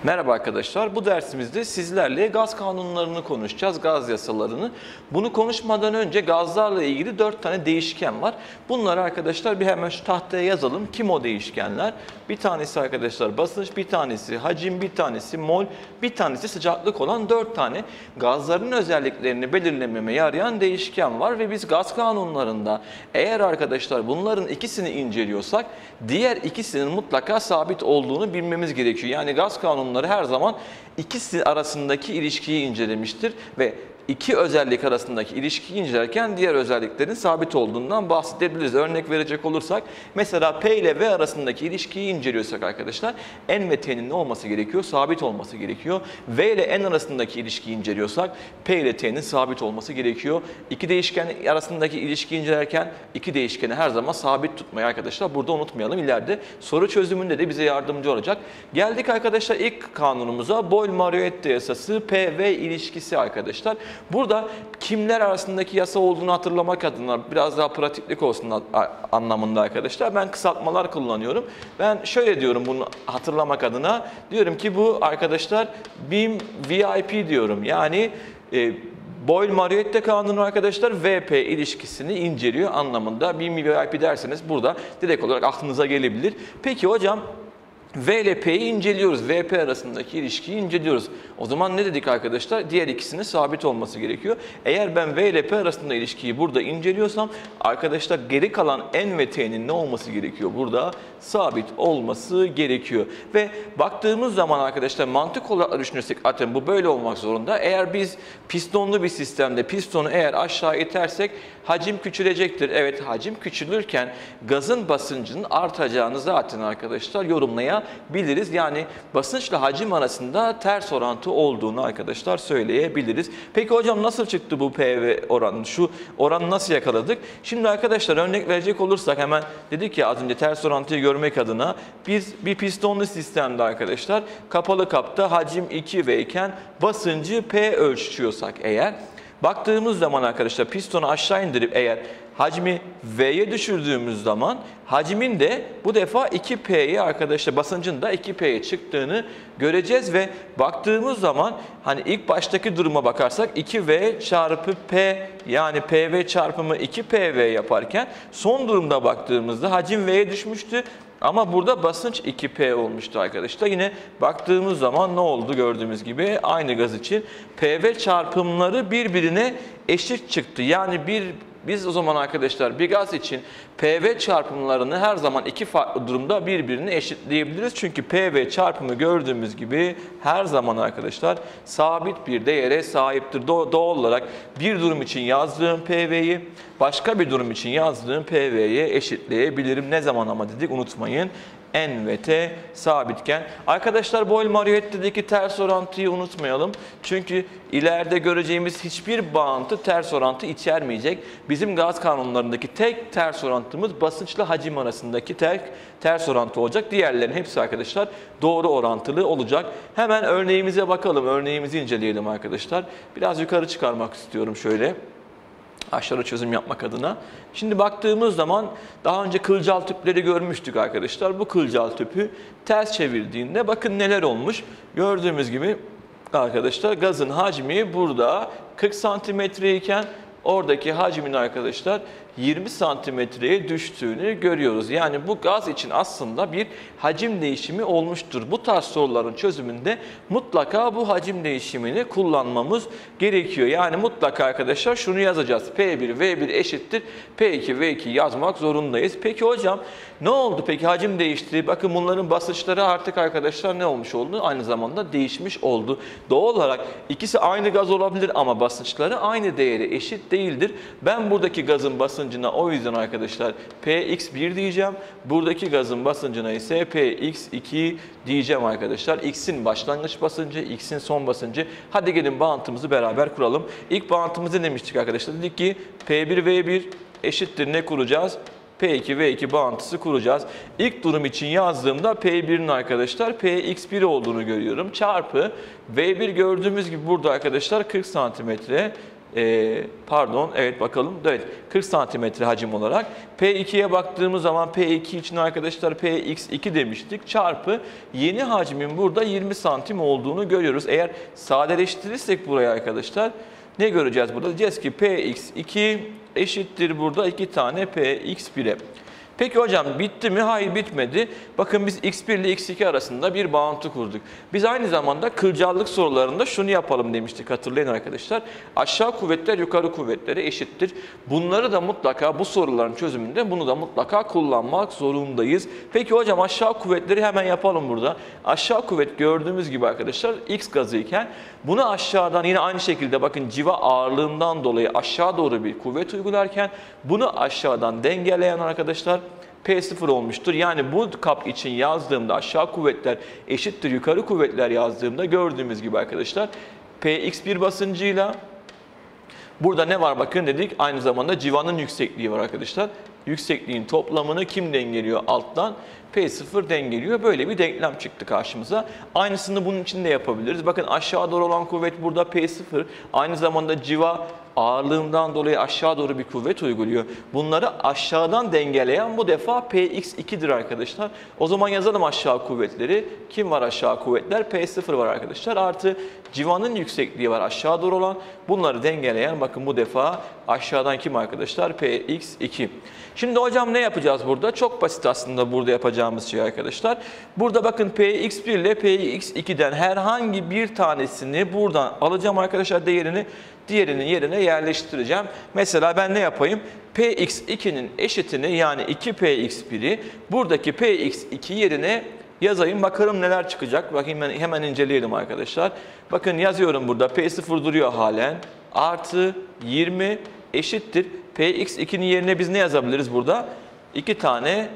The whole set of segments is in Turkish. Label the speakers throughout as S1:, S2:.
S1: Merhaba arkadaşlar. Bu dersimizde sizlerle gaz kanunlarını konuşacağız, gaz yasalarını. Bunu konuşmadan önce gazlarla ilgili 4 tane değişken var. Bunları arkadaşlar bir hemen şu tahtaya yazalım. Kim o değişkenler? Bir tanesi arkadaşlar basınç, bir tanesi hacim, bir tanesi mol, bir tanesi sıcaklık olan 4 tane gazların özelliklerini belirlememe yarayan değişken var. Ve biz gaz kanunlarında eğer arkadaşlar bunların ikisini inceliyorsak diğer ikisinin mutlaka sabit olduğunu bilmemiz gerekiyor. Yani gaz kanunları her zaman ikisi arasındaki ilişkiyi incelemiştir ve iki özellik arasındaki ilişkiyi incelerken diğer özelliklerin sabit olduğundan bahsedebiliriz. Örnek verecek olursak mesela P ile V arasındaki ilişkiyi inceliyorsak arkadaşlar N ve T'nin ne olması gerekiyor? Sabit olması gerekiyor. V ile N arasındaki ilişkiyi inceliyorsak P ile T'nin sabit olması gerekiyor. İki değişken arasındaki ilişkiyi incelerken iki değişkeni her zaman sabit tutmayı arkadaşlar burada unutmayalım. İleride soru çözümünde de bize yardımcı olacak. Geldik arkadaşlar ilk kanunumuza. Boyle-Mariotte yasası P-V ilişkisi arkadaşlar. Burada kimler arasındaki yasa olduğunu hatırlamak adına biraz daha pratiklik olsun anlamında arkadaşlar ben kısaltmalar kullanıyorum. Ben şöyle diyorum bunu hatırlamak adına. Diyorum ki bu arkadaşlar BIM VIP diyorum. Yani Boyle-Mariotte kanunu arkadaşlar VP ilişkisini inceliyor anlamında. BIM VIP derseniz burada direkt olarak aklınıza gelebilir. Peki hocam V ile P'yi inceliyoruz. VP arasındaki ilişkiyi inceliyoruz. O zaman ne dedik arkadaşlar? Diğer ikisinin sabit olması gerekiyor. Eğer ben V ile P arasında ilişkiyi burada inceliyorsam arkadaşlar geri kalan N ve T'nin ne olması gerekiyor? Burada sabit olması gerekiyor. Ve baktığımız zaman arkadaşlar mantık olarak düşünürsek zaten bu böyle olmak zorunda. Eğer biz pistonlu bir sistemde pistonu eğer aşağı itersek hacim küçülecektir. Evet hacim küçülürken gazın basıncının artacağını zaten arkadaşlar yorumlayabiliriz. Yani basınçla hacim arasında ters orantı olduğunu arkadaşlar söyleyebiliriz. Peki hocam nasıl çıktı bu PV oranı? Şu oranı nasıl yakaladık? Şimdi arkadaşlar örnek verecek olursak hemen dedik ya az önce ters orantıyı görmek adına biz bir pistonlu sistemde arkadaşlar kapalı kapta hacim 2V iken basıncı P ölçüyorsak eğer baktığımız zaman arkadaşlar pistonu aşağı indirip eğer hacmi V'ye düşürdüğümüz zaman hacmin de bu defa 2P'ye arkadaşlar basıncın da 2P'ye çıktığını göreceğiz ve baktığımız zaman hani ilk baştaki duruma bakarsak 2V çarpı P yani PV çarpımı 2PV yaparken son durumda baktığımızda hacim V'ye düşmüştü. Ama burada basınç 2P olmuştu arkadaşlar. Yine baktığımız zaman ne oldu gördüğümüz gibi aynı gaz için PV çarpımları birbirine eşit çıktı. Yani biz o zaman arkadaşlar bir gaz için PV çarpımlarını her zaman iki farklı durumda birbirine eşitleyebiliriz. Çünkü PV çarpımı gördüğümüz gibi her zaman arkadaşlar sabit bir değere sahiptir. Doğal olarak bir durum için yazdığım PV'yi başka bir durum için yazdığım PV'ye eşitleyebilirim. Ne zaman ama dedik unutmayın. N ve T sabitken. Arkadaşlar Boyle-Mariotte'deki ters orantıyı unutmayalım. Çünkü ileride göreceğimiz hiçbir bağıntı ters orantı içermeyecek. Bizim gaz kanunlarındaki tek ters orantımız basınçla hacim arasındaki ters orantı olacak. Diğerlerinin hepsi arkadaşlar doğru orantılı olacak. Hemen örneğimize bakalım. Örneğimizi inceleyelim arkadaşlar. Biraz yukarı çıkarmak istiyorum şöyle. Aşağı çözüm yapmak adına. Şimdi baktığımız zaman daha önce kılcal tüpleri görmüştük arkadaşlar. Bu kılcal tüpü ters çevirdiğinde bakın neler olmuş. Gördüğümüz gibi arkadaşlar gazın hacmi burada 40 santimetre iken oradaki hacmin arkadaşlar 20 santimetreye düştüğünü görüyoruz. Yani bu gaz için aslında bir hacim değişimi olmuştur. Bu tarz soruların çözümünde mutlaka bu hacim değişimini kullanmamız gerekiyor. Yani mutlaka arkadaşlar şunu yazacağız. P1, V1 eşittir. P2, V2 yazmak zorundayız. Peki hocam ne oldu? Peki hacim değişti. Bakın bunların basınçları artık arkadaşlar ne olmuş oldu? Aynı zamanda değişmiş oldu. Doğal olarak ikisi aynı gaz olabilir ama basınçları aynı değere eşit değildir. Ben buradaki gazın basıncına o yüzden arkadaşlar Px1 diyeceğim. Buradaki gazın basıncına ise Px2 diyeceğim arkadaşlar. X'in başlangıç basıncı, X'in son basıncı. Hadi gelin bağıntımızı beraber kuralım. İlk bağıntımızı demiştik arkadaşlar. Dedik ki P1V1 eşittir ne kuracağız? P2V2 bağıntısı kuracağız. İlk durum için yazdığımda P1'in arkadaşlar Px1 olduğunu görüyorum. Çarpı V1 gördüğümüz gibi burada arkadaşlar 40 santimetre Pardon, evet bakalım. Evet, 40 santimetre hacim olarak. P2'ye baktığımız zaman P2 için arkadaşlar Px2 demiştik. Çarpı yeni hacmin burada 20 santim olduğunu görüyoruz. Eğer sadeleştirirsek buraya arkadaşlar ne göreceğiz burada? Diyeceğiz ki Px2 eşittir burada 2 tane Px1'e. Peki hocam bitti mi? Hayır, bitmedi. Bakın biz x1 ile x2 arasında bir bağıntı kurduk. Biz aynı zamanda kılcallık sorularında şunu yapalım demiştik, hatırlayın arkadaşlar. Aşağı kuvvetler yukarı kuvvetlere eşittir. Bunları da mutlaka bu soruların çözümünde bunu da mutlaka kullanmak zorundayız. Peki hocam aşağı kuvvetleri hemen yapalım burada. Aşağı kuvvet gördüğümüz gibi arkadaşlar x gazı iken bunu aşağıdan yine aynı şekilde bakın civa ağırlığından dolayı aşağı doğru bir kuvvet uygularken bunu aşağıdan dengeleyen arkadaşlar P0 olmuştur. Yani bu kap için yazdığımda aşağı kuvvetler eşittir yukarı kuvvetler yazdığımda gördüğümüz gibi arkadaşlar Px1 basıncıyla burada ne var bakın dedik, aynı zamanda civanın yüksekliği var arkadaşlar. Yüksekliğin toplamını kim dengeliyor alttan? P0 dengeliyor. Böyle bir denklem çıktı karşımıza. Aynısını bunun için de yapabiliriz. Bakın aşağı doğru olan kuvvet burada P0. Aynı zamanda civa ağırlığından dolayı aşağı doğru bir kuvvet uyguluyor. Bunları aşağıdan dengeleyen bu defa Px2'dir arkadaşlar. O zaman yazalım aşağı kuvvetleri. Kim var aşağı kuvvetler? P0 var arkadaşlar. Artı civanın yüksekliği var aşağı doğru olan. Bunları dengeleyen bakın bu defa aşağıdan kim arkadaşlar? Px2. Şimdi hocam ne yapacağız burada? Çok basit aslında burada yapacağımız şey arkadaşlar. Burada bakın Px1 ile Px2'den herhangi bir tanesini buradan alacağım arkadaşlar değerini. Diğerinin yerine yerleştireceğim. Mesela ben ne yapayım? Px2'nin eşitini yani 2Px1'i buradaki Px2 yerine yazayım. Bakalım neler çıkacak. Bakayım ben hemen inceleyelim arkadaşlar. Bakın yazıyorum burada. P0 duruyor halen. Artı 20 eşittir. Px2'nin yerine biz ne yazabiliriz burada? 2 tane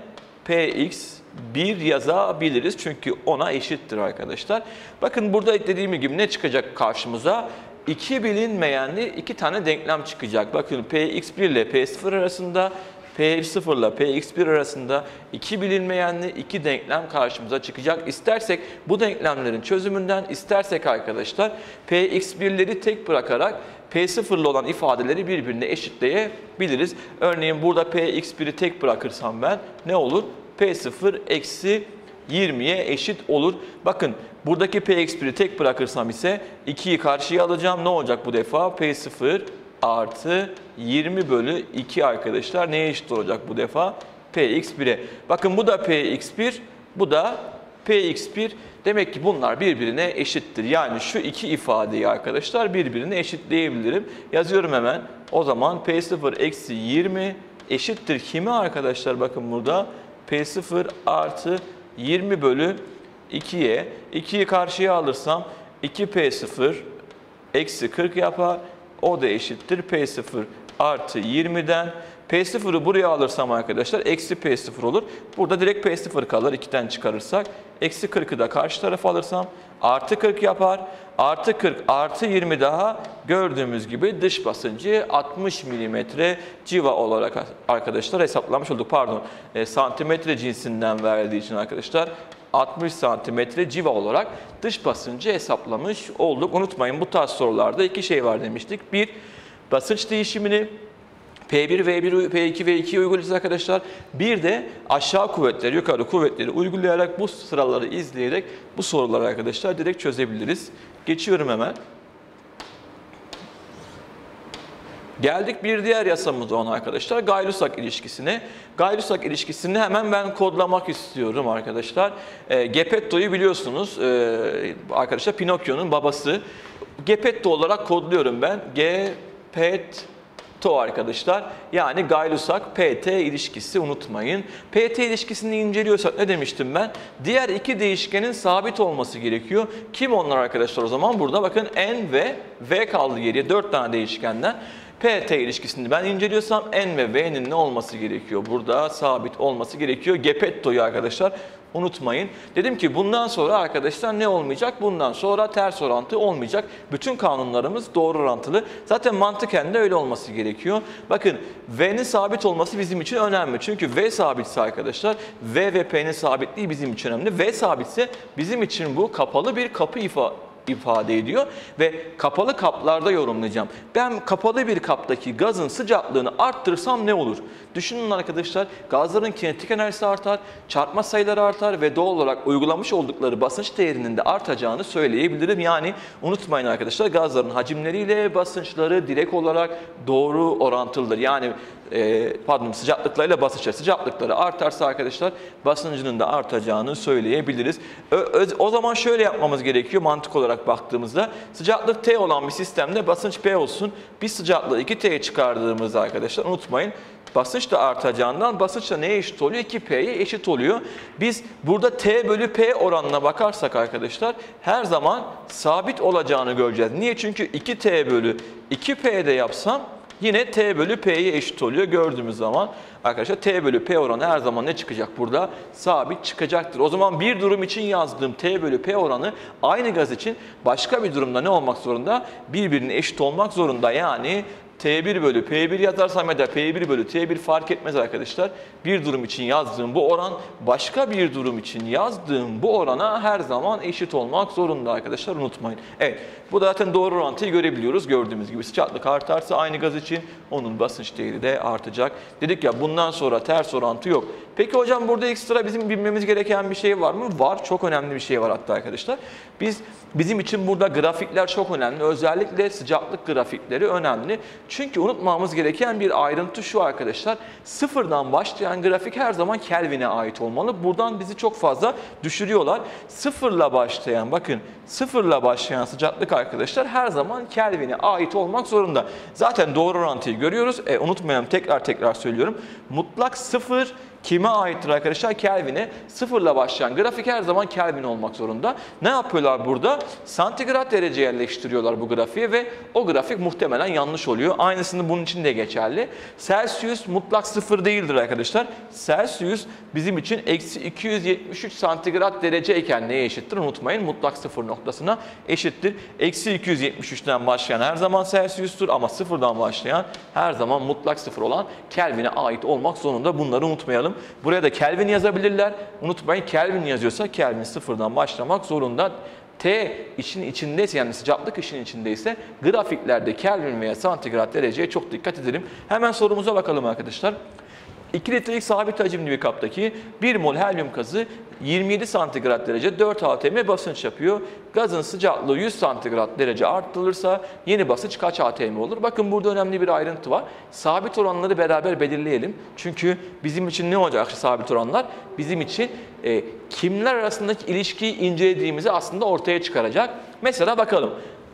S1: Px1 yazabiliriz. Çünkü ona eşittir arkadaşlar. Bakın burada dediğim gibi ne çıkacak karşımıza? İki bilinmeyenli iki tane denklem çıkacak. Bakın Px1 ile P0 arasında, P0 ile Px1 arasında iki bilinmeyenli iki denklem karşımıza çıkacak. İstersek bu denklemlerin çözümünden, istersek arkadaşlar Px1'leri tek bırakarak P0 ile olan ifadeleri birbirine eşitleyebiliriz. Örneğin burada Px1'i tek bırakırsam ben ne olur? P0 eksi 20'ye eşit olur. Bakın buradaki Px1'i tek bırakırsam ise 2'yi karşıya alacağım. Ne olacak bu defa? P0 artı 20 bölü 2 arkadaşlar. Neye eşit olacak bu defa? Px1'e. Bakın bu da Px1, bu da Px1. Demek ki bunlar birbirine eşittir. Yani şu iki ifadeyi arkadaşlar birbirine eşitleyebilirim. Yazıyorum hemen. O zaman P0 eksi 20 eşittir kime arkadaşlar? Bakın burada P0 artı 20 bölü 2'ye. 2'yi karşıya alırsam 2P0 eksi 40 yapar. O da eşittir P0 artı 20'den. P0'ı buraya alırsam arkadaşlar eksi P0 olur. Burada direkt P0 kalır 2'den çıkarırsak. Eksi 40'ı da karşı tarafa alırsam artı 40 yapar. Artı 40 artı 20 daha gördüğümüz gibi dış basıncı 60 milimetre civa olarak arkadaşlar hesaplamış olduk. Pardon santimetre cinsinden verdiği için arkadaşlar 60 santimetre civa olarak dış basıncı hesaplamış olduk. Unutmayın bu tarz sorularda iki şey var demiştik. Bir, basınç değişimini P1, V1, P2, V2'ye uygulayacağız arkadaşlar. Bir de aşağı kuvvetleri, yukarı kuvvetleri uygulayarak bu sıraları izleyerek bu soruları arkadaşlar direkt çözebiliriz. Geçiyorum hemen. Geldik bir diğer yasamız olan arkadaşlar Gay-Lussac ilişkisine. Gay-Lussac ilişkisini hemen ben kodlamak istiyorum arkadaşlar. Geppetto'yu biliyorsunuz arkadaşlar Pinokyo'nun babası. Geppetto olarak kodluyorum ben. Geppetto arkadaşlar. Yani Gay-Lussac PT ilişkisi unutmayın. PT ilişkisini inceliyorsak ne demiştim ben? Diğer iki değişkenin sabit olması gerekiyor. Kim onlar arkadaşlar o zaman? Burada bakın N ve V kaldı geriye 4 tane değişkenden. PT ilişkisini ben inceliyorsam N ve V'nin ne olması gerekiyor? Burada sabit olması gerekiyor. Geppetto'yu arkadaşlar unutmayın. Dedim ki bundan sonra arkadaşlar ne olmayacak? Bundan sonra ters orantı olmayacak. Bütün kanunlarımız doğru orantılı. Zaten mantıken de öyle olması gerekiyor. Bakın V'nin sabit olması bizim için önemli. Çünkü V sabitse arkadaşlar V ve P'nin sabitliği bizim için önemli. V sabitse bizim için bu kapalı bir kapı ifade ediyor ve kapalı kaplarda yorumlayacağım. Ben kapalı bir kaptaki gazın sıcaklığını arttırırsam ne olur? Düşünün arkadaşlar, gazların kinetik enerjisi artar, çarpma sayıları artar ve doğal olarak uygulamış oldukları basınç değerinin de artacağını söyleyebilirim. Yani unutmayın arkadaşlar, gazların hacimleriyle basınçları direkt olarak doğru orantılıdır. Yani sıcaklıklarıyla basınçları, sıcaklıkları artarsa arkadaşlar basıncının da artacağını söyleyebiliriz. O zaman şöyle yapmamız gerekiyor mantık olarak baktığımızda. Sıcaklık T olan bir sistemde basınç P olsun. Biz sıcaklığı 2T'ye çıkardığımızda arkadaşlar unutmayın, basınç da artacağından basınç da neye eşit oluyor? 2P'ye eşit oluyor. Biz burada T bölü P oranına bakarsak arkadaşlar her zaman sabit olacağını göreceğiz. Niye? Çünkü 2T bölü 2P'de yapsam yine T bölü P'ye eşit oluyor. Gördüğümüz zaman arkadaşlar T bölü P oranı her zaman ne çıkacak burada? Sabit çıkacaktır. O zaman bir durum için yazdığım T bölü P oranı aynı gaz için başka bir durumda ne olmak zorunda? Birbirine eşit olmak zorunda. Yani T1 bölü P1 yazarsam ya da P1 bölü T1 fark etmez arkadaşlar. Bir durum için yazdığım bu oran başka bir durum için yazdığım bu orana her zaman eşit olmak zorunda arkadaşlar, unutmayın. Evet, bu da zaten doğru orantıyı görebiliyoruz. Gördüğümüz gibi sıcaklık artarsa aynı gaz için onun basınç değeri de artacak. Dedik ya, bundan sonra ters orantı yok. Peki hocam burada ekstra bizim bilmemiz gereken bir şey var mı? Var. Çok önemli bir şey var hatta arkadaşlar. Bizim için burada grafikler çok önemli. Özellikle sıcaklık grafikleri önemli. Çünkü unutmamamız gereken bir ayrıntı şu arkadaşlar. Sıfırdan başlayan grafik her zaman Kelvin'e ait olmalı. Buradan bizi çok fazla düşürüyorlar. Sıfırla başlayan sıcaklık arkadaşlar her zaman Kelvin'e ait olmak zorunda. Zaten doğru orantıyı görüyoruz. Unutmayalım, tekrar söylüyorum. Mutlak sıfır kime aittir arkadaşlar? Kelvin'e. Sıfırla başlayan grafik her zaman Kelvin olmak zorunda. Ne yapıyorlar burada? Santigrat derece yerleştiriyorlar bu grafiğe ve o grafik muhtemelen yanlış oluyor. Aynısını bunun için de geçerli. Celsius mutlak sıfır değildir arkadaşlar. Celsius bizim için eksi 273 santigrat dereceyken neye eşittir? Unutmayın, mutlak sıfır noktasına eşittir. Eksi 273'ten başlayan her zaman Celsius'tur ama sıfırdan başlayan her zaman mutlak sıfır olan Kelvin'e ait olmak zorunda. Bunları unutmayalım. Buraya da Kelvin yazabilirler. Unutmayın, Kelvin yazıyorsa Kelvin sıfırdan başlamak zorunda. T işin içindeyse, yani sıcaklık işin içindeyse grafiklerde Kelvin veya santigrat dereceye çok dikkat edelim. Hemen sorumuza bakalım arkadaşlar. 2 litrelik sabit hacimli bir kaptaki 1 mol helyum gazı 27 santigrat derece 4 atm basınç yapıyor. Gazın sıcaklığı 100 santigrat derece arttırılırsa yeni basınç kaç atm olur? Bakın burada önemli bir ayrıntı var. Sabit oranları beraber belirleyelim. Çünkü bizim için ne olacak sabit oranlar? Bizim için kimler arasındaki ilişkiyi incelediğimizi aslında ortaya çıkaracak. Mesela bakalım.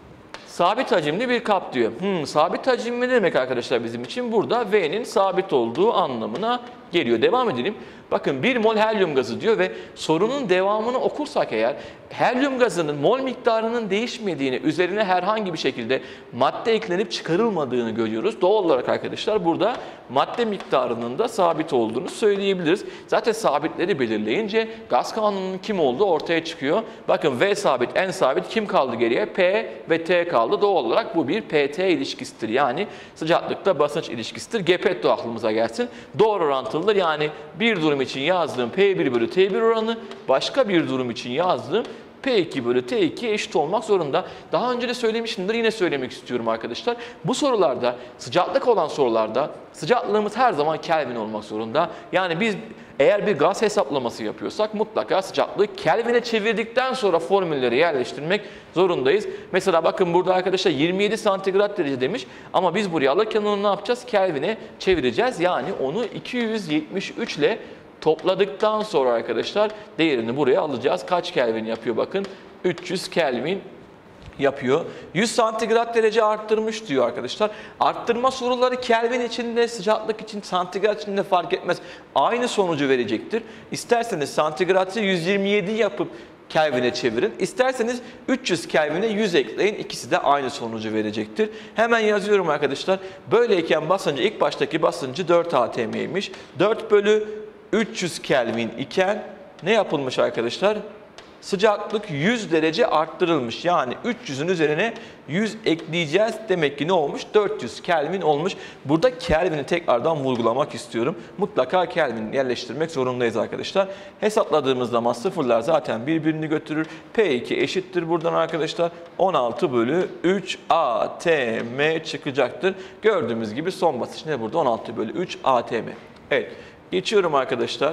S1: Sabit hacimli bir kap diyor. Sabit hacimli ne demek arkadaşlar bizim için? Burada V'nin sabit olduğu anlamına geliyor. Devam edelim. Bakın 1 mol helyum gazı diyor ve sorunun devamını okursak eğer helyum gazının mol miktarının değişmediğini, üzerine herhangi bir şekilde madde eklenip çıkarılmadığını görüyoruz. Doğal olarak arkadaşlar burada madde miktarının da sabit olduğunu söyleyebiliriz. Zaten sabitleri belirleyince gaz kanununun kim olduğu ortaya çıkıyor. Bakın V sabit, N sabit, kim kaldı geriye? P ve T kaldı. Doğal olarak bu bir PT ilişkisidir. Yani sıcaklıkta basınç ilişkisidir. Gepetto aklımıza gelsin. Doğru orantılıdır. Yani bir durum için yazdığım P1 bölü T1 oranı başka bir durum için yazdığım P2 bölü T2'ye eşit olmak zorunda. Daha önce de söylemişimdir, yine söylemek istiyorum arkadaşlar. Bu sorularda, sıcaklık olan sorularda sıcaklığımız her zaman Kelvin olmak zorunda. Yani biz eğer bir gaz hesaplaması yapıyorsak mutlaka sıcaklığı Kelvin'e çevirdikten sonra formülleri yerleştirmek zorundayız. Mesela bakın burada arkadaşlar 27 santigrat derece demiş ama biz buraya alırken onu ne yapacağız? Kelvin'e çevireceğiz. Yani onu 273 ile topladıktan sonra arkadaşlar değerini buraya alacağız. Kaç Kelvin yapıyor bakın? 300 Kelvin yapıyor. 100 santigrat derece arttırmış diyor arkadaşlar. Arttırma soruları Kelvin içinde, sıcaklık için, santigrat içinde fark etmez. Aynı sonucu verecektir. İsterseniz santigratı 127 yapıp Kelvin'e çevirin. İsterseniz 300 Kelvin'e 100 ekleyin. İkisi de aynı sonucu verecektir. Hemen yazıyorum arkadaşlar. Böyleyken basıncı, ilk baştaki basıncı 4 atm'ymiş. 4 bölü 300 Kelvin iken ne yapılmış arkadaşlar? Sıcaklık 100 derece arttırılmış. Yani 300'ün üzerine 100 ekleyeceğiz. Demek ki ne olmuş? 400 Kelvin olmuş. Burada Kelvin'i tekrardan vurgulamak istiyorum. Mutlaka Kelvin yerleştirmek zorundayız arkadaşlar. Hesapladığımız zaman sıfırlar zaten birbirini götürür. P2 eşittir buradan arkadaşlar. 16 bölü 3 ATM çıkacaktır. Gördüğümüz gibi son basınç ne burada? 16 bölü 3 ATM. Evet. Geçiyorum arkadaşlar.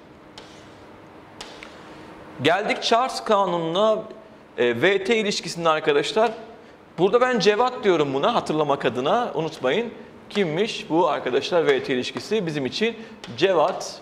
S1: Geldik Charles kanununa, VT ilişkisinde arkadaşlar. Burada ben Cevat diyorum buna hatırlamak adına. Unutmayın kimmiş bu arkadaşlar VT ilişkisi bizim için Cevat.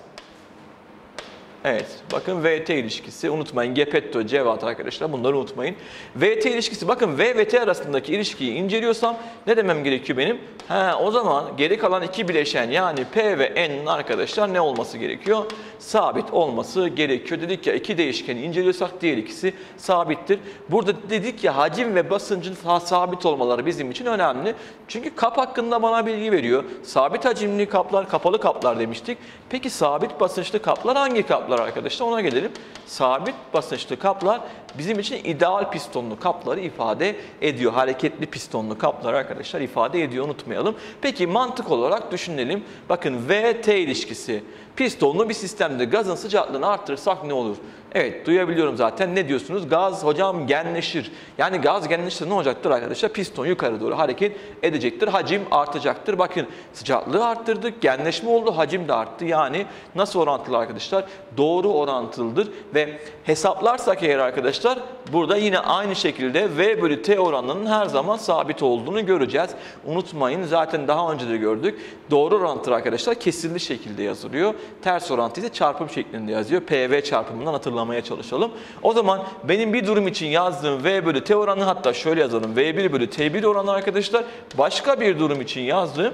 S1: Evet, bakın VT ilişkisi unutmayın. Geppetto, Cevat arkadaşlar bunları unutmayın. VT ilişkisi bakın V ve T arasındaki ilişkiyi inceliyorsam ne demem gerekiyor benim? O zaman geri kalan iki bileşen yani P ve N'nin arkadaşlar ne olması gerekiyor? Sabit olması gerekiyor. Dedik ya iki değişkeni inceliyorsak diğer ikisi sabittir. Burada dedik ya hacim ve basıncın sabit olmaları bizim için önemli. Çünkü kap hakkında bana bilgi veriyor. Sabit hacimli kaplar, kapalı kaplar demiştik. Peki sabit basınçlı kaplar hangi kaplar arkadaşlar? Ona gelelim. Sabit basınçlı kaplar bizim için ideal pistonlu kapları ifade ediyor. Hareketli pistonlu kaplar arkadaşlar ifade ediyor, unutmayalım. Peki mantık olarak düşünelim. Bakın V-T ilişkisi. Pistonlu bir sistemde gazın sıcaklığını arttırırsak ne olur? Evet, duyabiliyorum zaten. Ne diyorsunuz? Gaz hocam genleşir. Yani gaz genleşirse ne olacaktır arkadaşlar? Piston yukarı doğru hareket edecektir. Hacim artacaktır. Bakın sıcaklığı arttırdık. Genleşme oldu. Hacim de arttı. Yani nasıl orantılı arkadaşlar? Doğru orantılıdır. Ve hesaplarsak eğer arkadaşlar burada yine aynı şekilde V bölü T oranının her zaman sabit olduğunu göreceğiz. Unutmayın zaten daha önce de gördük. Doğru orantılı arkadaşlar kesirli şekilde yazılıyor. Ters orantı ise çarpım şeklinde yazıyor. PV çarpımından hatırlamaya çalışalım. O zaman benim bir durum için yazdığım V bölü T oranı, hatta şöyle yazalım. V1 bölü T1 oranı arkadaşlar, başka bir durum için yazdığım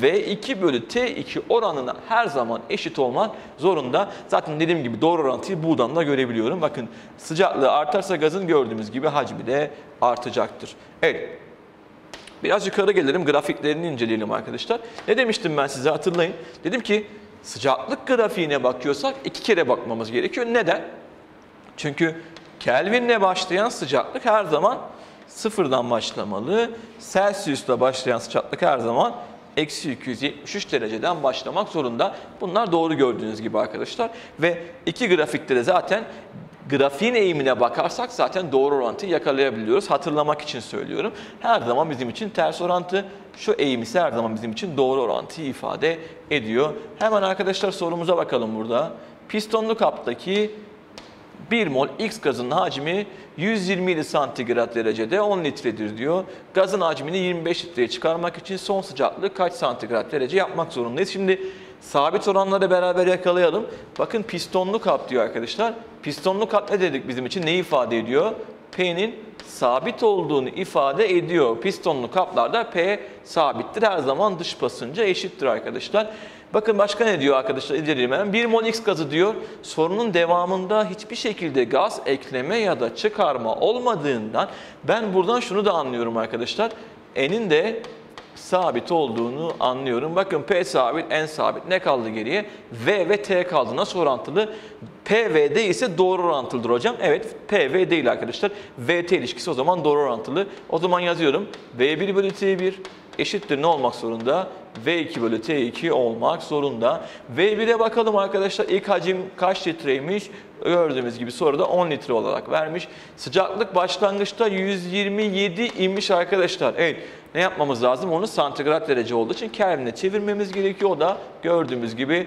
S1: V2 bölü T2 oranına her zaman eşit olmak zorunda. Zaten dediğim gibi doğru orantıyı buradan da görebiliyorum. Bakın sıcaklığı artarsa gazın gördüğümüz gibi hacmi de artacaktır. Evet. Biraz yukarı gelelim, grafiklerini inceleyelim arkadaşlar. Ne demiştim ben size, hatırlayın. Dedim ki sıcaklık grafiğine bakıyorsak iki kere bakmamız gerekiyor. Neden? Çünkü Kelvin'le başlayan sıcaklık her zaman sıfırdan başlamalı. Celsius'la başlayan sıcaklık her zaman eksi 273 dereceden başlamak zorunda. Bunlar doğru gördüğünüz gibi arkadaşlar. Ve iki grafikte de zaten grafiğin eğimine bakarsak zaten doğru orantıyı yakalayabiliyoruz. Hatırlamak için söylüyorum. Her zaman bizim için ters orantı, şu eğim ise her zaman bizim için doğru orantıyı ifade ediyor. Hemen arkadaşlar sorumuza bakalım burada. Pistonlu kaptaki 1 mol X gazının hacmi 127 santigrat derecede 10 litredir diyor. Gazın hacmini 25 litreye çıkarmak için son sıcaklık kaç santigrat derece yapmak zorundayız? Şimdi sabit oranları beraber yakalayalım. Bakın pistonlu kap diyor arkadaşlar. Pistonlu kap ne dedik bizim için? Neyi ifade ediyor? P'nin sabit olduğunu ifade ediyor. Pistonlu kaplarda P sabittir. Her zaman dış basınca eşittir arkadaşlar. Bakın başka ne diyor arkadaşlar? İnceleyelim hemen. 1 mol X gazı diyor. Sorunun devamında hiçbir şekilde gaz ekleme ya da çıkarma olmadığından ben buradan şunu da anlıyorum arkadaşlar. N'in de sabit olduğunu anlıyorum. Bakın P sabit, N sabit. Ne kaldı geriye? V ve T kaldı. Nasıl orantılı? P ve D ise doğru orantılıdır hocam. Evet, P ve değil arkadaşlar. V T ilişkisi o zaman doğru orantılı. O zaman yazıyorum. V1 bölü T1 eşittir ne olmak zorunda? V2 bölü T2 olmak zorunda. V1'e bakalım arkadaşlar. İlk hacim kaç litreymiş? Gördüğümüz gibi soruda 10 litre olarak vermiş. Sıcaklık başlangıçta 127 inmiş arkadaşlar. Evet. Ne yapmamız lazım? Onu santigrat derece olduğu için Kelvin'e çevirmemiz gerekiyor. O da gördüğümüz gibi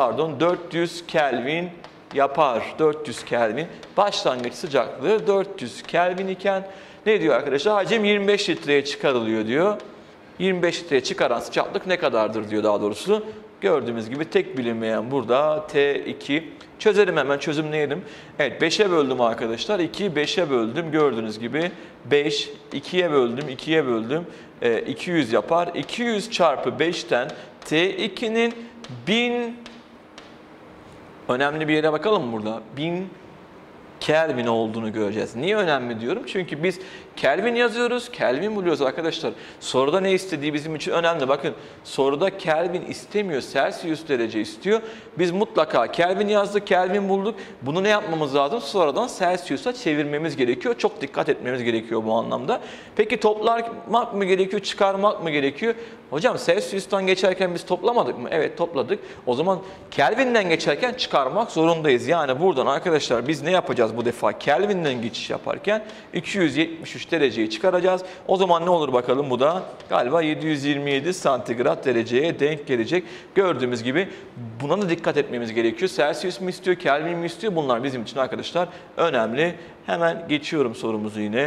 S1: 400 Kelvin yapar. 400 Kelvin. Başlangıç sıcaklığı 400 Kelvin iken ne diyor arkadaşlar? Hacim 25 litreye çıkarılıyor diyor. 25 litreye çıkaran sıcaklık ne kadardır diyor daha doğrusu. Gördüğümüz gibi tek bilinmeyen burada T2. Çözelim hemen, çözümleyelim. Evet, 5'e böldüm arkadaşlar. 2'yi 5'e böldüm. Gördüğünüz gibi 5, 2'ye böldüm, 2'ye böldüm. 200 yapar. 200 çarpı 5'ten T2'nin 1000, önemli bir yere bakalım burada. 1000 Kelvin olduğunu göreceğiz. Niye önemli diyorum? Çünkü biz Kelvin yazıyoruz, Kelvin buluyoruz arkadaşlar. Soruda ne istediği bizim için önemli. Bakın soruda Kelvin istemiyor, Celsius derece istiyor. Biz mutlaka Kelvin yazdık, Kelvin bulduk. Bunu ne yapmamız lazım? Sonradan Celsius'a çevirmemiz gerekiyor. Çok dikkat etmemiz gerekiyor bu anlamda. Peki toplamak mı gerekiyor, çıkarmak mı gerekiyor? Hocam Celsius'tan geçerken biz toplamadık mı? Evet topladık. O zaman Kelvin'den geçerken çıkarmak zorundayız. Yani buradan arkadaşlar biz ne yapacağız bu defa? Kelvin'den geçiş yaparken 273 dereceyi çıkaracağız. O zaman ne olur bakalım, bu da galiba 727 santigrat dereceye denk gelecek. Gördüğümüz gibi buna da dikkat etmemiz gerekiyor. Celsius mu istiyor, Kelvin mi istiyor? Bunlar bizim için arkadaşlar önemli. Hemen geçiyorum sorumuzu yine.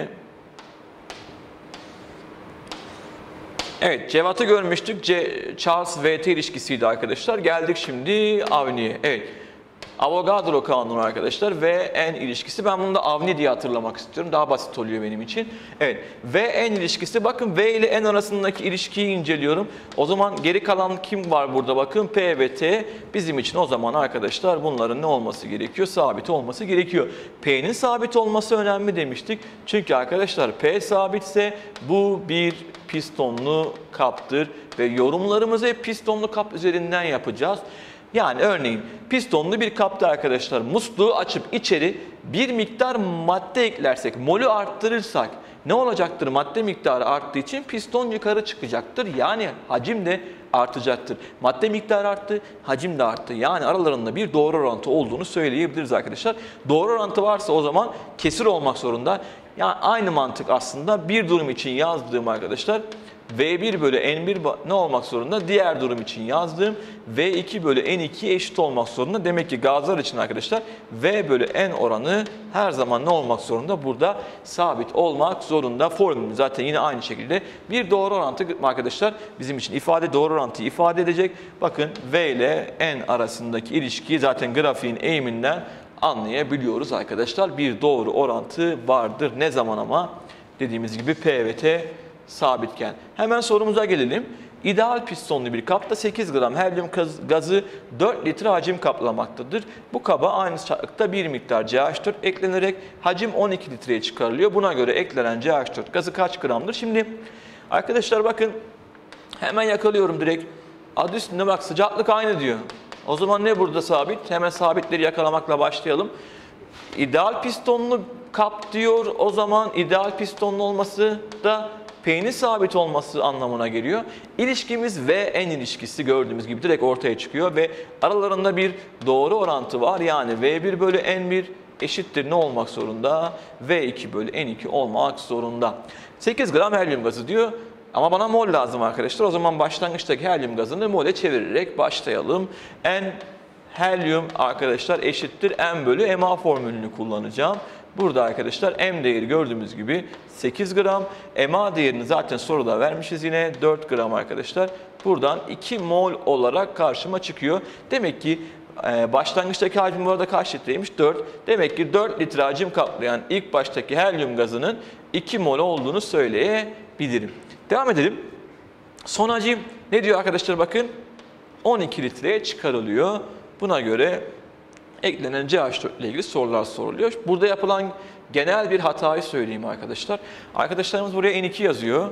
S1: Evet, Cevat'ı görmüştük. Charles-VT ilişkisiydi arkadaşlar. Geldik şimdi Avni'ye. Evet. Avogadro kanunu arkadaşlar. V-N ilişkisi. Ben bunu da Avni diye hatırlamak istiyorum. Daha basit oluyor benim için. Evet. V-N ilişkisi. Bakın V ile N arasındaki ilişkiyi inceliyorum. O zaman geri kalan kim var burada? Bakın P ve T. Bizim için o zaman arkadaşlar bunların ne olması gerekiyor? Sabit olması gerekiyor. P'nin sabit olması önemli demiştik. Çünkü arkadaşlar P sabitse bu bir pistonlu kaptır ve yorumlarımızı hep pistonlu kap üzerinden yapacağız. Yani örneğin pistonlu bir kapta arkadaşlar musluğu açıp içeri bir miktar madde eklersek, molü arttırırsak ne olacaktır? Madde miktarı arttığı için piston yukarı çıkacaktır. Yani hacim de artacaktır. Madde miktarı arttı, hacim de arttı. Yani aralarında bir doğru orantı olduğunu söyleyebiliriz arkadaşlar. Doğru orantı varsa o zaman kesir olmak zorunda. Yani aynı mantık aslında bir durum için yazdığım arkadaşlar V1 bölü N1 ne olmak zorunda? Diğer durum için yazdığım V2 bölü N2 eşit olmak zorunda. Demek ki gazlar için arkadaşlar V bölü N oranı her zaman ne olmak zorunda? Burada sabit olmak zorunda. Formülü zaten yine aynı şekilde bir doğru orantı arkadaşlar bizim için doğru orantıyı ifade edecek. Bakın V ile N arasındaki ilişkiyi zaten grafiğin eğiminden anlayabiliyoruz arkadaşlar. Bir doğru orantı vardır. Ne zaman ama? Dediğimiz gibi P ve T sabitken. Hemen sorumuza gelelim. İdeal pistonlu bir kapta 8 gram helyum gazı 4 litre hacim kaplamaktadır. Bu kaba aynı sıcaklıkta bir miktar CH4 eklenerek hacim 12 litreye çıkarılıyor. Buna göre eklenen CH4 gazı kaç gramdır? Şimdi arkadaşlar bakın hemen yakalıyorum direkt. Adı üstünde bak, sıcaklık aynı diyor. O zaman ne burada sabit? Hemen sabitleri yakalamakla başlayalım. İdeal pistonlu kap diyor. O zaman ideal pistonlu olması da P'nin sabit olması anlamına geliyor. İlişkimiz V-N ilişkisi gördüğümüz gibi direkt ortaya çıkıyor ve aralarında bir doğru orantı var. Yani V1 bölü N1 eşittir ne olmak zorunda? V2 bölü N2 olmak zorunda. 8 gram helyum gazı diyor. Ama bana mol lazım arkadaşlar. O zaman başlangıçtaki helyum gazını mole çevirerek başlayalım. N helyum arkadaşlar eşittir N bölü MA formülünü kullanacağım. Burada arkadaşlar M değeri gördüğümüz gibi 8 gram. MA değerini zaten soruda vermişiz yine 4 gram arkadaşlar. Buradan 2 mol olarak karşıma çıkıyor. Demek ki başlangıçtaki hacim bu arada kaç litreymiş? 4. Demek ki 4 litre hacim kaplayan ilk baştaki helyum gazının 2 mol olduğunu söyleyebilirim. Devam edelim. Son hacim ne diyor arkadaşlar bakın? 12 litreye çıkarılıyor. Buna göre eklenen CH4 ile ilgili sorular soruluyor. Burada yapılan genel bir hatayı söyleyeyim arkadaşlar. Arkadaşlarımız buraya N2 yazıyor.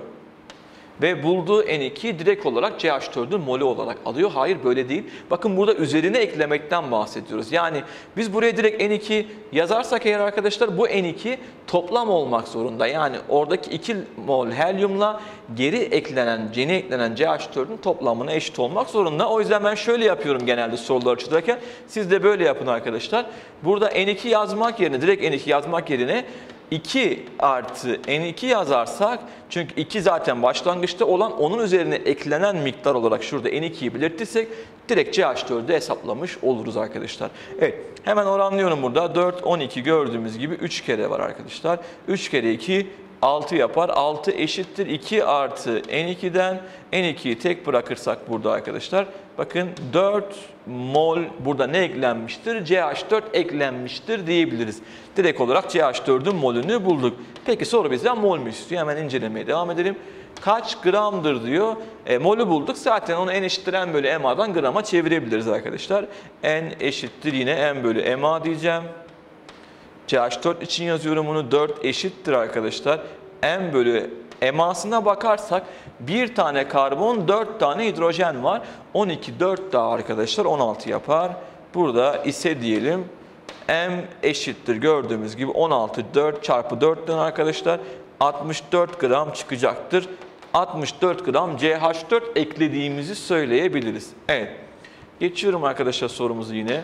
S1: Ve bulduğu N2'yi direkt olarak CH4'ün molü olarak alıyor. Hayır böyle değil. Bakın burada üzerine eklemekten bahsediyoruz. Yani biz buraya direkt N2 yazarsak eğer arkadaşlar bu N2 toplam olmak zorunda. Yani oradaki 2 mol helyumla yeni eklenen CH4'ün toplamına eşit olmak zorunda. O yüzden ben şöyle yapıyorum genelde soruları çözerken. Siz de böyle yapın arkadaşlar. Burada N2 yazmak yerine, direkt N2 yazmak yerine 2 artı N2 yazarsak, çünkü 2 zaten başlangıçta olan, onun üzerine eklenen miktar olarak şurada N2'yi belirtirsek direkt CH4'ü hesaplamış oluruz arkadaşlar. Evet, hemen oranlıyorum burada. 4, 12 gördüğümüz gibi 3 kere var arkadaşlar. 3 kere 2 6 yapar. 6 eşittir 2 artı N2'den. N2'yi tek bırakırsak burada arkadaşlar. Bakın 4 mol burada ne eklenmiştir? CH4 eklenmiştir diyebiliriz. Direkt olarak CH4'ün molünü bulduk. Peki soru bizden mol mü istiyor? Hemen incelemeye devam edelim. Kaç gramdır diyor. Molü bulduk. Zaten onu N eşittir M bölü MA'dan grama çevirebiliriz arkadaşlar. N eşittir yine M bölü MA diyeceğim. CH4 için yazıyorum bunu. 4 eşittir arkadaşlar. M bölü emasına bakarsak bir tane karbon, 4 tane hidrojen var. 12, 4 daha arkadaşlar 16 yapar. Burada ise diyelim M eşittir gördüğümüz gibi 16, 4 çarpı 4'ten arkadaşlar 64 gram çıkacaktır. 64 gram CH4 eklediğimizi söyleyebiliriz. Evet. Geçiyorum arkadaşlar sorumuzu yine.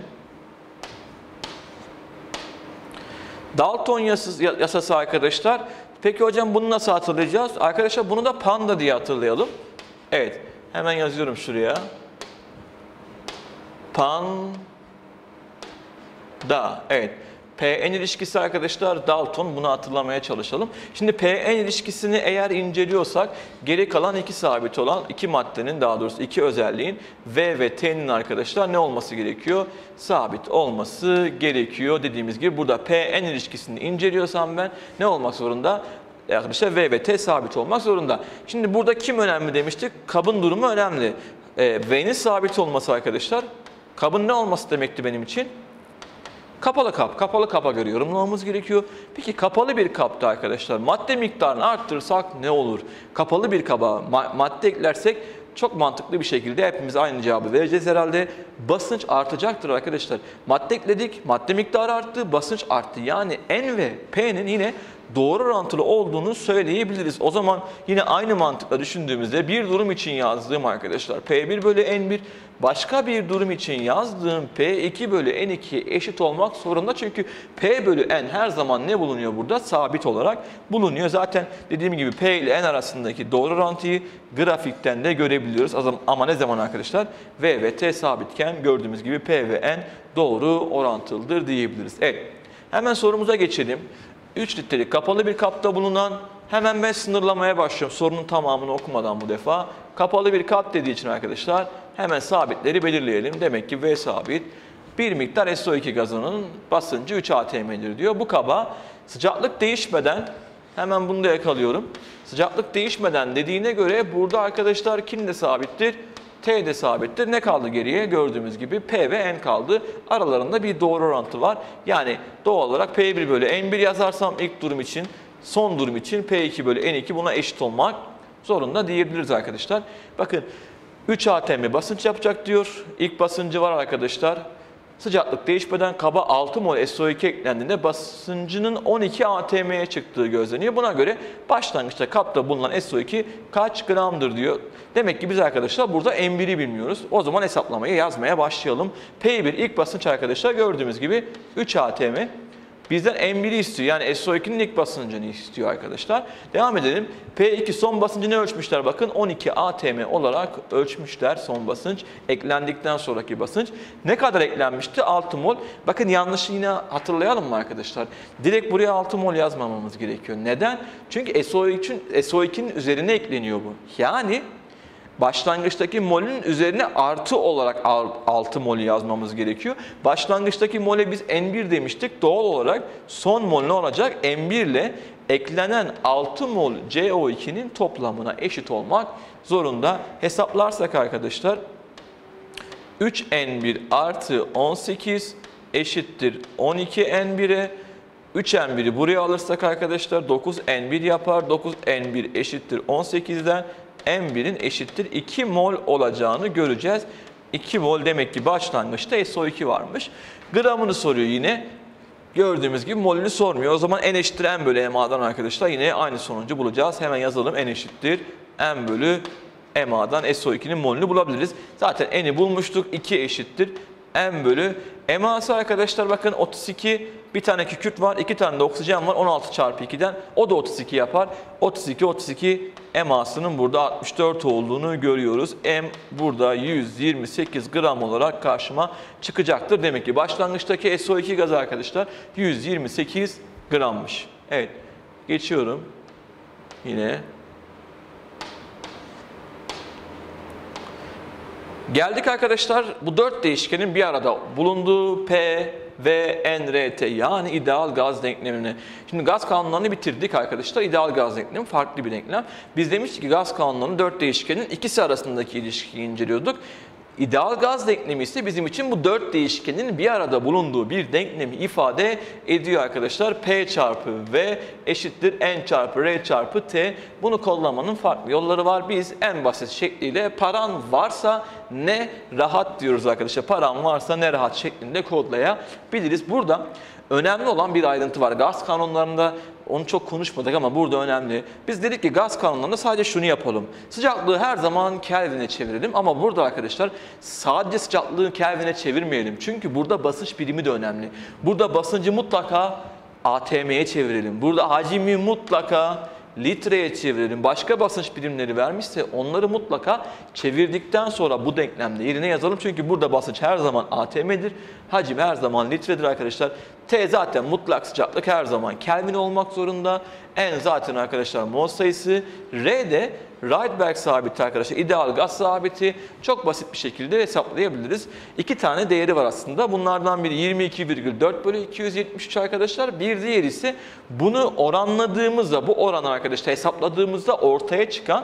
S1: Dalton yasası arkadaşlar. Peki hocam bunu nasıl hatırlayacağız? Arkadaşlar bunu da panda diye hatırlayalım. Evet. Hemen yazıyorum şuraya. Panda. Evet. Pn ilişkisi arkadaşlar Dalton, bunu hatırlamaya çalışalım. Şimdi Pn ilişkisini eğer inceliyorsak geri kalan iki sabit olan iki maddenin, daha doğrusu iki özelliğin V ve T'nin arkadaşlar ne olması gerekiyor? Sabit olması gerekiyor. Dediğimiz gibi burada Pn ilişkisini inceliyorsam ben ne olmak zorunda? Arkadaşlar V ve T sabit olmak zorunda. Şimdi burada kim önemli demiştik? Kabın durumu önemli. V'nin sabit olması arkadaşlar. Kabın ne olması demekti benim için? Kapalı kap. Kapalı kaba göre yorumlamamız gerekiyor. Peki kapalı bir kapta arkadaşlar madde miktarını arttırırsak ne olur? Kapalı bir kaba madde eklersek çok mantıklı bir şekilde hepimiz aynı cevabı vereceğiz herhalde. Basınç artacaktır arkadaşlar. Madde ekledik, madde miktarı arttı, basınç arttı. Yani N ve P'nin yine doğru orantılı olduğunu söyleyebiliriz. O zaman yine aynı mantıkla düşündüğümüzde bir durum için yazdığım arkadaşlar P1 bölü N1, başka bir durum için yazdığım P2 bölü N2 eşit olmak zorunda. Çünkü P bölü N her zaman ne bulunuyor burada? Sabit olarak bulunuyor. Zaten dediğim gibi P ile N arasındaki doğru orantıyı grafikten de görebiliyoruz. Ama ne zaman arkadaşlar? V ve T sabitken gördüğümüz gibi P ve N doğru orantılıdır diyebiliriz. Evet. Hemen sorumuza geçelim. 3 litrelik kapalı bir kapta bulunan, hemen ben sınırlamaya başlıyorum. Sorunun tamamını okumadan bu defa. Kapalı bir kap dediği için arkadaşlar hemen sabitleri belirleyelim. Demek ki V sabit. Bir miktar SO2 gazının basıncı 3 atm'dir diyor. Bu kaba sıcaklık değişmeden, hemen bunu da yakalıyorum. Sıcaklık değişmeden dediğine göre burada arkadaşlar kim de sabittir? T de sabittir. Ne kaldı geriye? Gördüğümüz gibi P ve N kaldı. Aralarında bir doğru orantı var. Yani doğal olarak P1 bölü N1 yazarsam ilk durum için, son durum için P2 bölü N2 buna eşit olmak zorunda diyebiliriz arkadaşlar. Bakın 3 atm basınç yapacak diyor. İlk basıncı var arkadaşlar. Sıcaklık değişmeden kaba 6 mol SO2 eklendiğinde basıncının 12 atm'ye çıktığı gözleniyor. Buna göre başlangıçta kapta bulunan SO2 kaç gramdır diyor. Demek ki biz arkadaşlar burada M1'i bilmiyoruz. O zaman hesaplamayı yazmaya başlayalım. P1 ilk basınç arkadaşlar gördüğümüz gibi 3 atm. Bizden M1'i istiyor. Yani SO2'nin ilk basıncını istiyor arkadaşlar. Devam edelim. P2 son basıncını ölçmüşler. Bakın 12 atm olarak ölçmüşler son basınç. Eklendikten sonraki basınç. Ne kadar eklenmişti? 6 mol. Bakın yanlışı yine hatırlayalım mı arkadaşlar? Direkt buraya 6 mol yazmamamız gerekiyor. Neden? Çünkü SO2'nin üzerine ekleniyor bu. Yani başlangıçtaki molün üzerine artı olarak 6 molü yazmamız gerekiyor. Başlangıçtaki mole biz N1 demiştik. Doğal olarak son mol ne olacak? N1 ile eklenen 6 mol CO2'nin toplamına eşit olmak zorunda. Hesaplarsak arkadaşlar 3N1 artı 18 eşittir 12N1'e. 3N1'i buraya alırsak arkadaşlar 9N1 yapar. 9N1 eşittir 18'den. M1'in eşittir 2 mol olacağını göreceğiz. 2 mol demek ki başlangıçta SO2 varmış. Gramını soruyor yine. Gördüğümüz gibi molünü sormuyor. O zaman N eşittir M bölü MA'dan arkadaşlar yine aynı sonucu bulacağız. Hemen yazalım. N eşittir M bölü MA'dan SO2'nin molünü bulabiliriz. Zaten N'i bulmuştuk. 2 eşittir M bölü MA'sı arkadaşlar bakın 32. Bir tane kükürt var, 2 tane de oksijen var. 16 çarpı 2'den o da 32 yapar. 32 MA'sının burada 64 olduğunu görüyoruz. M burada 128 gram olarak karşıma çıkacaktır. Demek ki başlangıçtaki SO2 gazı arkadaşlar 128 grammış. Evet, geçiyorum. Yine. Geldik arkadaşlar bu 4 değişkenin bir arada bulunduğu P, V, N, R, T yani ideal gaz denklemine. Şimdi gaz kanunlarını bitirdik arkadaşlar. İdeal gaz denklemi farklı bir denklem. Biz demiştik ki gaz kanunlarının 4 değişkenin ikisi arasındaki ilişkiyi inceliyorduk. İdeal gaz denklemi ise bizim için bu 4 değişkenin bir arada bulunduğu bir denklemi ifade ediyor arkadaşlar. P çarpı V eşittir N çarpı R çarpı T. Bunu kodlamanın farklı yolları var. Biz en basit şekliyle paran varsa ne rahat diyoruz arkadaşlar. Paran varsa ne rahat şeklinde kodlayabiliriz. Burada önemli olan bir ayrıntı var. Gaz kanunlarında onu çok konuşmadık ama burada önemli. Biz dedik ki gaz kanunlarında sadece şunu yapalım. Sıcaklığı her zaman Kelvin'e çevirelim ama burada arkadaşlar sadece sıcaklığı Kelvin'e çevirmeyelim. Çünkü burada basınç birimi de önemli. Burada basıncı mutlaka atm'ye çevirelim. Burada hacmi mutlaka litreye çevirelim. Başka basınç birimleri vermişse onları mutlaka çevirdikten sonra bu denklemde yerine yazalım. Çünkü burada basınç her zaman atm'dir. Hacim her zaman litredir arkadaşlar. T zaten mutlak sıcaklık her zaman Kelvin olmak zorunda. N zaten arkadaşlar mol sayısı. R de Rydberg sabiti arkadaşlar. İdeal gaz sabiti. Çok basit bir şekilde hesaplayabiliriz. 2 tane değeri var aslında. Bunlardan biri 22,4 bölü 273 arkadaşlar. Bir diğeri ise bunu oranladığımızda, bu oranı arkadaşlar hesapladığımızda ortaya çıkan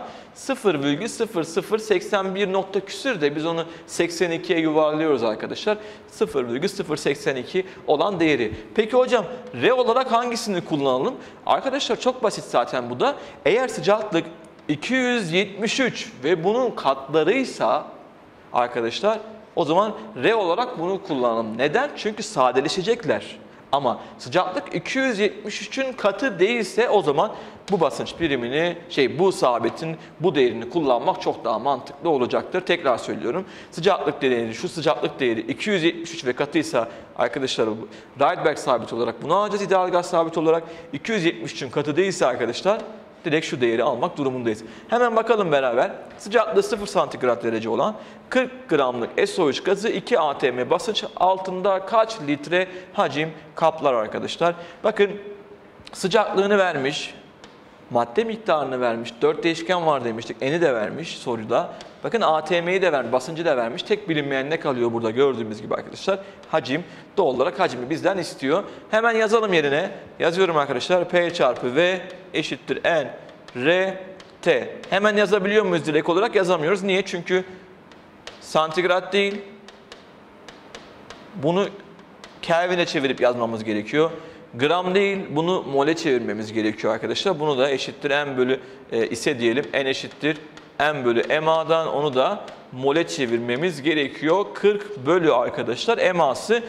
S1: 0,0081 nokta küsür de biz onu 82'ye yuvarlıyoruz arkadaşlar. 0,082 olan değeri. Peki hocam R olarak hangisini kullanalım? Arkadaşlar çok basit zaten bu da. Eğer sıcaklık 273 ve bunun katlarıysa arkadaşlar o zaman R olarak bunu kullanalım. Neden? Çünkü sadeleşecekler. Ama sıcaklık 273'ün katı değilse o zaman bu basınç birimini, bu sabitin bu değerini kullanmak çok daha mantıklı olacaktır. Tekrar söylüyorum. Sıcaklık değeri, şu sıcaklık değeri 273 ve katıysa arkadaşlar Rydberg sabiti olarak bunu alacağız. İdeal gaz sabiti olarak 273'ün katı değilse arkadaşlar direkt şu değeri almak durumundayız. Hemen bakalım beraber. Sıcaklığı 0 santigrat derece olan 40 gramlık SO3 gazı 2 atm basınç altında kaç litre hacim kaplar arkadaşlar? Bakın sıcaklığını vermiş, madde miktarını vermiş, 4 değişken var demiştik, N'i de vermiş soruda. Bakın atm'yi de vermiş, basıncı da vermiş. Tek bilinmeyen ne kalıyor burada gördüğümüz gibi arkadaşlar? Hacim. Doğal olarak hacmi bizden istiyor. Hemen yazalım yerine. Yazıyorum arkadaşlar. P çarpı V eşittir N R T. Hemen yazabiliyor muyuz direkt olarak? Yazamıyoruz. Niye? Çünkü santigrat değil. Bunu Kelvin'e çevirip yazmamız gerekiyor. Gram değil, bunu mole çevirmemiz gerekiyor arkadaşlar. Bunu da eşittir M bölü ise diyelim. N eşittir M bölü MA'dan onu da mole çevirmemiz gerekiyor. 40 bölü arkadaşlar MA'sı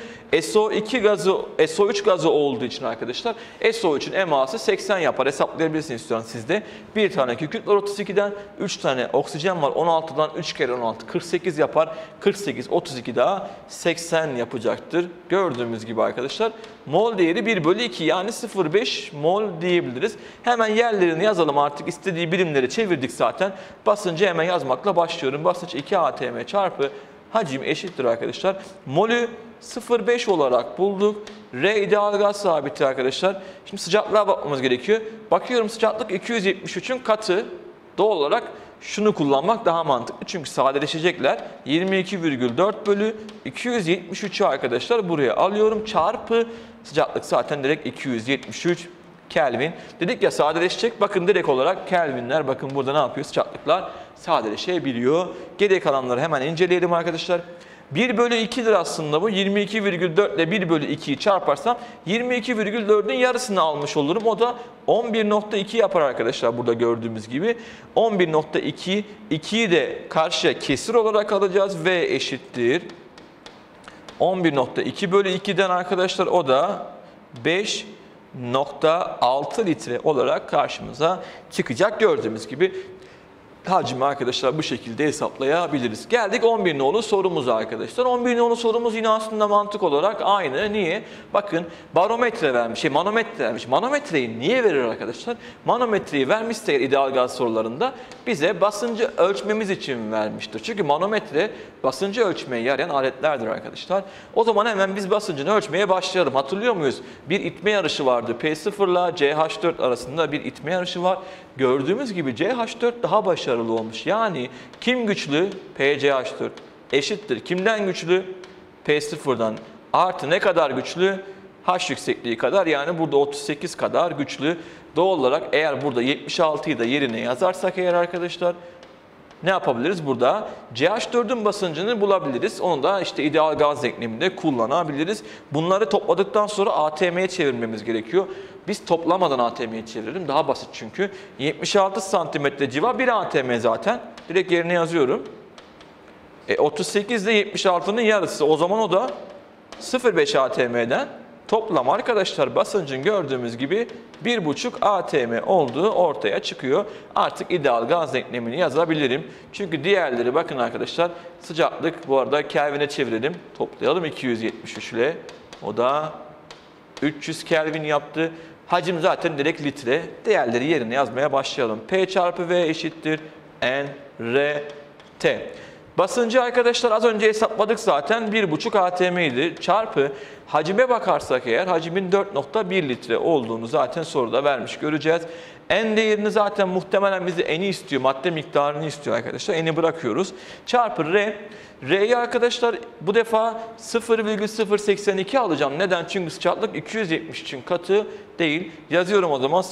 S1: SO3 gazı olduğu için arkadaşlar SO3'ün MA'sı 80 yapar. Hesaplayabilirsiniz istiyorum sizde. Bir tane kükürt var 32'den, 3 tane oksijen var 16'dan, 3 kere 16 48 yapar. 48 32 daha 80 yapacaktır. Gördüğümüz gibi arkadaşlar mol değeri 1 bölü 2 yani 0,5 mol diyebiliriz. Hemen yerlerini yazalım artık istediği birimleri çevirdik zaten. Basıncı hemen yazmakla başlıyorum. Basınç 2 atm çarpı hacim eşittir arkadaşlar. Molü 0,5 olarak bulduk. R ideal gaz sabiti arkadaşlar. Şimdi sıcaklığa bakmamız gerekiyor. Bakıyorum sıcaklık 273'ün katı. Doğal olarak şunu kullanmak daha mantıklı. Çünkü sadeleşecekler. 22,4 bölü 273'ü arkadaşlar buraya alıyorum. Çarpı sıcaklık zaten direkt 273 Kelvin. Dedik ya sadeleşecek. Bakın direkt olarak Kelvinler. Bakın burada ne yapıyor? Sıcaklıklar sadeleşebiliyor. Geriye kalanları hemen inceleyelim arkadaşlar. 1 bölü 2'dir aslında bu. 22,4 ile 1 bölü 2'yi çarparsam 22,4'ün yarısını almış olurum. O da 11,2 yapar arkadaşlar burada gördüğümüz gibi. 11,2. 2'yi de karşıya kesir olarak alacağız. V eşittir 11,2 bölü 2'den arkadaşlar o da 5,6 litre olarak karşımıza çıkacak. Gördüğümüz gibi hacmi arkadaşlar bu şekilde hesaplayabiliriz. Geldik 11 nolu sorumuza arkadaşlar. 11 nolu sorumuz yine aslında mantık olarak aynı. Niye? Bakın barometre vermiş, manometre vermiş. Manometreyi niye verir arkadaşlar? Manometreyi vermişse ideal gaz sorularında bize basıncı ölçmemiz için vermiştir. Çünkü manometre basıncı ölçmeye yarayan aletlerdir arkadaşlar. O zaman hemen biz basıncını ölçmeye başlayalım. Hatırlıyor muyuz? Bir itme yarışı vardı. P0 ile CH4 arasında bir itme yarışı var. Gördüğümüz gibi CH4 daha başarılı olmuş. Yani kim güçlü? PCH4 eşittir. Kimden güçlü? P0'dan. Artı ne kadar güçlü? H yüksekliği kadar, yani burada 38 kadar güçlü. Doğal olarak eğer burada 76'yı da yerine yazarsak eğer arkadaşlar ne yapabiliriz? Burada CH4'ün basıncını bulabiliriz. Onu da işte ideal gaz denkleminde kullanabiliriz. Bunları topladıktan sonra ATM'ye çevirmemiz gerekiyor. Biz toplamadan ATM'ye çevirelim. Daha basit çünkü. 76 santimetre civa bir ATM zaten. Direkt yerine yazıyorum. 38 ile 76'nın yarısı. O zaman o da 0,5 ATM'den toplam arkadaşlar basıncın gördüğümüz gibi 1,5 ATM olduğu ortaya çıkıyor. Artık ideal gaz denklemini yazabilirim. Çünkü diğerleri bakın arkadaşlar sıcaklık bu arada Kelvin'e çevirelim. Toplayalım 273 ile. O da 300 Kelvin yaptı. Hacim zaten direkt litre. Diğerleri yerine yazmaya başlayalım. P çarpı V eşittir N R T. Basıncı arkadaşlar az önce hesapladık zaten 1,5 ATM idi. Çarpı hacime bakarsak eğer hacmin 4,1 litre olduğunu zaten soruda vermiş göreceğiz. N değerini zaten muhtemelen bize N'i istiyor. Madde miktarını istiyor arkadaşlar. N'i bırakıyoruz. Çarpı R. R'yi arkadaşlar bu defa 0,082 alacağım. Neden? Çünkü sıcaklık 273'ün katı değil. Yazıyorum o zaman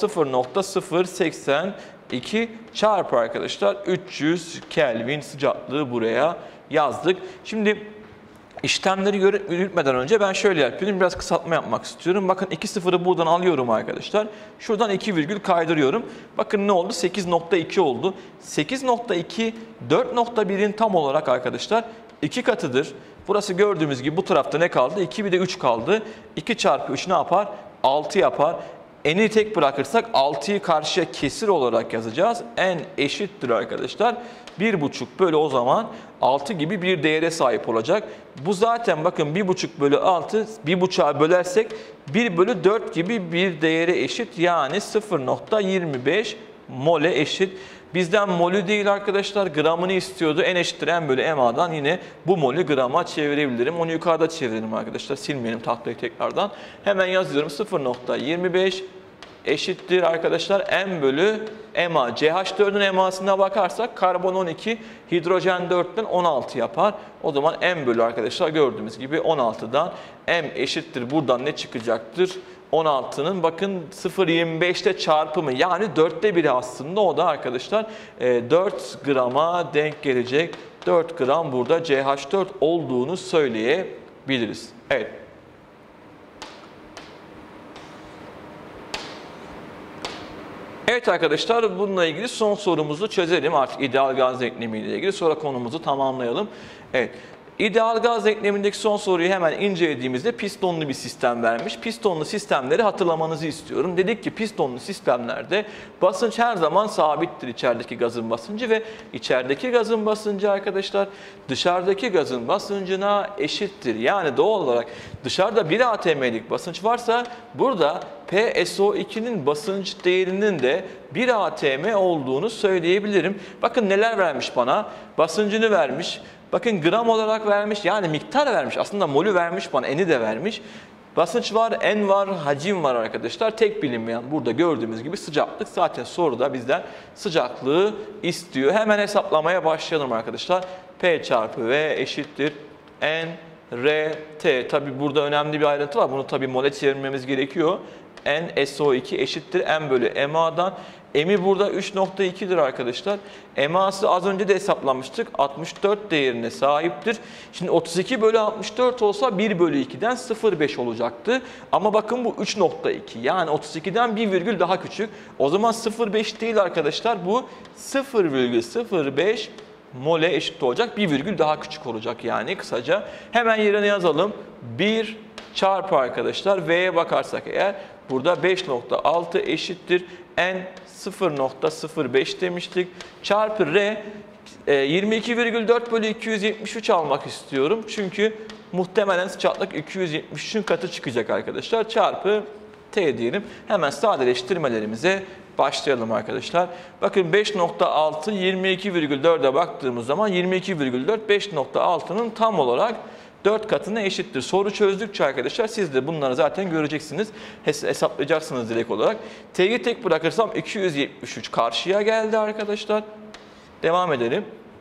S1: 0,082 çarpı arkadaşlar 300 Kelvin sıcaklığı buraya yazdık. Şimdi işlemleri yürütmeden önce ben şöyle yapıyorum. Biraz kısaltma yapmak istiyorum. Bakın 2 sıfırı buradan alıyorum arkadaşlar. Şuradan 2 virgül kaydırıyorum. Bakın ne oldu? 8,2 oldu. 8,2 4,1'in tam olarak arkadaşlar 2 katıdır. Burası gördüğümüz gibi bu tarafta ne kaldı? 2 bir de 3 kaldı. 2 çarpı 3 ne yapar? 6 yapar. N'i tek bırakırsak 6'yı karşıya kesir olarak yazacağız. N eşittir arkadaşlar 1,5 bölü o zaman 6 gibi bir değere sahip olacak. Bu zaten bakın 1,5 bölü 6 1,5'a bölersek 1 bölü 4 gibi bir değere eşit. Yani 0,25 mole eşit. Bizden molü değil arkadaşlar gramını istiyordu. N eşittir M bölü MA'dan yine bu molü grama çevirebilirim. Onu yukarıda çevirelim arkadaşlar. Silmeyelim tahtayı tekrardan. Hemen yazıyorum 0,25 eşittir arkadaşlar M bölü MA. CH4'ün MA'sına bakarsak karbon 12, hidrojen 4'ten 16 yapar. O zaman M bölü arkadaşlar gördüğümüz gibi 16'dan M eşittir. Buradan ne çıkacaktır? 16'nın bakın 0,25'te çarpımı yani 4'te 1'i aslında o da arkadaşlar 4 grama denk gelecek. 4 gram burada CH4 olduğunu söyleyebiliriz. Evet. Evet arkadaşlar bununla ilgili son sorumuzu çözelim. Artık ideal gaz denklemi ile ilgili sonra konumuzu tamamlayalım. Evet. İdeal gaz denklemindeki son soruyu hemen incelediğimizde pistonlu bir sistem vermiş. Pistonlu sistemleri hatırlamanızı istiyorum. Dedik ki pistonlu sistemlerde basınç her zaman sabittir, içerideki gazın basıncı ve içerideki gazın basıncı arkadaşlar dışarıdaki gazın basıncına eşittir. Yani doğal olarak dışarıda 1 atm'lik basınç varsa burada PSO2'nin basınç değerinin de 1 atm olduğunu söyleyebilirim. Bakın neler vermiş bana. Basıncını vermiş. Bakın gram olarak vermiş, yani miktar vermiş. Aslında molü vermiş bana, N'i de vermiş. Basınç var, N var, hacim var arkadaşlar. Tek bilinmeyen burada gördüğümüz gibi sıcaklık. Zaten soruda bizden sıcaklığı istiyor. Hemen hesaplamaya başlayalım arkadaşlar. P çarpı V eşittir N R T. Tabi burada önemli bir ayrıntı var. Bunu tabi mole çevirmemiz gerekiyor. N SO2 eşittir M bölü MA'dan. M'i burada 3,2'dir arkadaşlar. MA'sı az önce de hesaplamıştık. 64 değerine sahiptir. Şimdi 32 bölü 64 olsa 1 bölü 2'den 0,5 olacaktı. Ama bakın bu 3,2. Yani 32'den 1 virgül daha küçük. O zaman 0,5 değil arkadaşlar. Bu 0,05 mole eşit olacak. 1 virgül daha küçük olacak yani kısaca. Hemen yerine yazalım. 1 çarpı arkadaşlar V'ye bakarsak eğer burada 5,6 eşittir. N 0,05 demiştik. Çarpı R 22,4 bölü 273 almak istiyorum. Çünkü muhtemelen sıcaklık 273'ün katı çıkacak arkadaşlar. Çarpı T diyelim. Hemen sadeleştirmelerimize başlayalım arkadaşlar. Bakın 5,6 22,4'e baktığımız zaman 22,4 5,6'nın tam olarak 4 katına eşittir. Soru çözdükçe arkadaşlar siz de bunları zaten göreceksiniz. Hesaplayacaksınız direkt olarak. T'yi tek bırakırsam 273 karşıya geldi arkadaşlar. Devam edelim.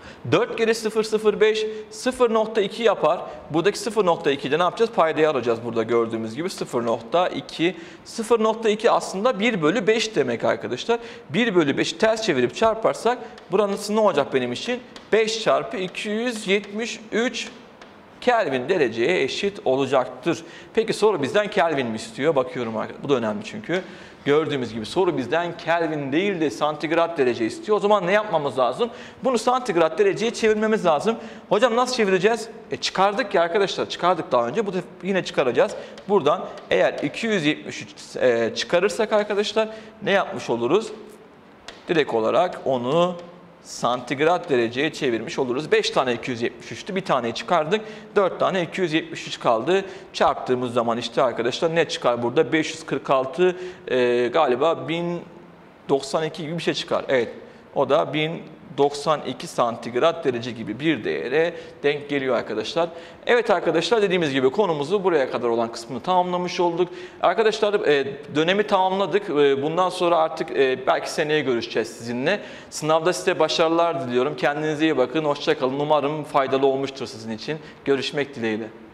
S1: 4 kere 0,05 0,2 yapar. Buradaki 0,2'de ne yapacağız? Paydayı alacağız burada gördüğümüz gibi 0,2. 0,2 aslında 1 bölü 5 demek arkadaşlar. 1 bölü 5'i ters çevirip çarparsak buranın ne olacak benim için? 5 çarpı 273 Kelvin dereceye eşit olacaktır. Peki soru bizden Kelvin mi istiyor? Bakıyorum arkadaşlar. Bu da önemli çünkü. Gördüğümüz gibi soru bizden Kelvin değil de santigrat derece istiyor. O zaman ne yapmamız lazım? Bunu santigrat dereceye çevirmemiz lazım. Hocam nasıl çevireceğiz? Çıkardık ya arkadaşlar. Çıkardık daha önce. Bu da yine çıkaracağız. Buradan eğer 273 çıkarırsak arkadaşlar ne yapmış oluruz? Direkt olarak onu santigrat dereceye çevirmiş oluruz. 5 tane 273'tü. Bir taneyi çıkardık. 4 tane 273 kaldı. Çarptığımız zaman işte arkadaşlar ne çıkar burada? 546 galiba 1092 gibi bir şey çıkar. Evet. O da 1092 santigrat derece gibi bir değere denk geliyor arkadaşlar. Evet arkadaşlar dediğimiz gibi konumuzu buraya kadar olan kısmını tamamlamış olduk. Arkadaşlar dönemi tamamladık. Bundan sonra artık belki seneye görüşeceğiz sizinle. Sınavda size başarılar diliyorum. Kendinize iyi bakın. Hoşça kalın. Umarım faydalı olmuştur sizin için. Görüşmek dileğiyle.